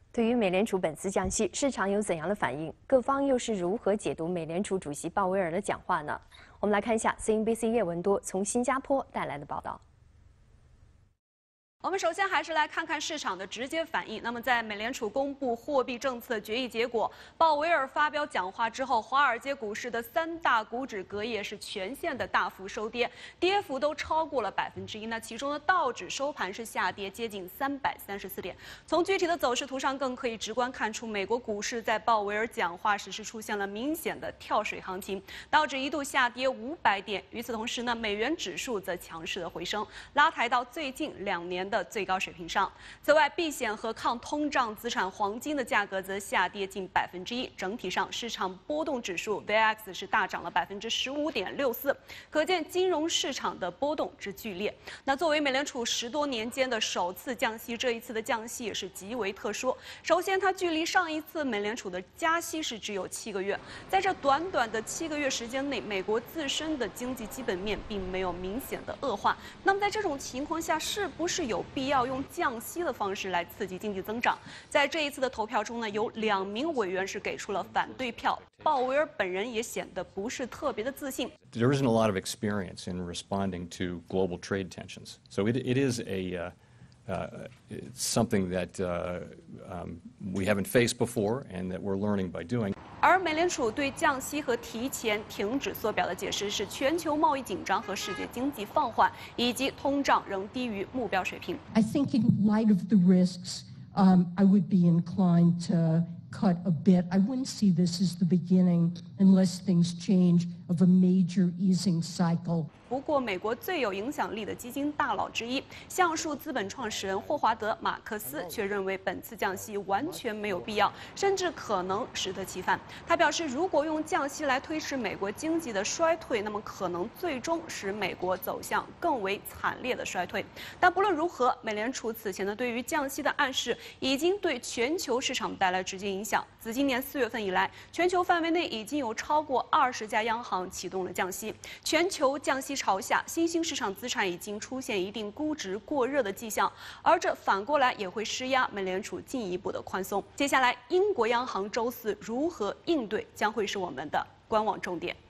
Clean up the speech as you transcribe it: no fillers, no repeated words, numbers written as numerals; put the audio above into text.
对于美联储本次降息，市场有怎样的反应？各方又是如何解读美联储主席鲍威尔的讲话呢？我们来看一下 CNBC 叶文多从新加坡带来的报道。 我们首先还是来看看市场的直接反应。那么，在美联储公布货币政策决议结果，鲍威尔发表讲话之后，华尔街股市的3大股指隔夜是全线的大幅收跌，跌幅都超过了1%。那其中的道指收盘是下跌接近334点。从具体的走势图上，更可以直观看出，美国股市在鲍威尔讲话时是出现了明显的跳水行情，道指一度下跌500点。与此同时呢，美元指数则强势的回升，拉抬到最近2年的最高水平上。此外，避险和抗通胀资产黄金的价格则下跌近1%。整体上，市场波动指数 VIX 是大涨了15.64%，可见金融市场的波动之剧烈。那作为美联储10多年间的首次降息，这一次的降息也是极为特殊。首先，它距离上一次美联储的加息是只有7个月，在这短短的7个月时间内，美国自身的经济基本面并没有明显的恶化。那么在这种情况下，是不是有必要用降息的方式来刺激经济增长？在这一次的投票中呢，有2名委员是给出了反对票。鲍威尔本人也显得不是特别的自信。 There isn't a lot of experience in responding to global trade tensions, so it is it's something that we haven't faced before and that we're learning by doing. 而美联储对降息和提前停止缩表的解释是全球贸易紧张和世界经济放缓，以及通胀仍低于目标水平。 I think in light of the risks, I would be inclined to cut a bit. I wouldn't see this as the beginning unless things change of a major easing cycle. 不过，美国最有影响力的基金大佬之一，橡树资本创始人霍华德·马克思却认为本次降息完全没有必要，甚至可能适得其反。他表示，如果用降息来推迟美国经济的衰退，那么可能最终使美国走向更为惨烈的衰退。但不论如何，美联储此前的对于降息的暗示已经对全球市场带来直接影响。自今年4月份以来，全球范围内已经有超过20家央行启动了降息。全球降息潮下，新兴市场资产已经出现一定估值过热的迹象，而这反过来也会施压美联储进一步的宽松。接下来，英国央行周4如何应对，将会是我们的观望重点。